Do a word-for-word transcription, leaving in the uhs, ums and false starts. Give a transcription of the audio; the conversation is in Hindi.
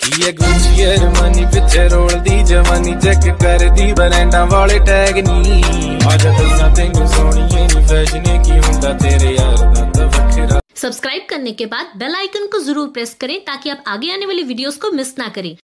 ये गुची अरमानी पिछे रोल दी जवानी चेक कर दी ब्रांडा वाले टैग नी आज दसा तेनू सोनिए नी फैशन की हुंदा तेरे यार दा वखरा। सब्सक्राइब करने के बाद बेल आइकन को जरूर प्रेस करें ताकि आप आगे आने वाली वीडियोस को मिस ना करें।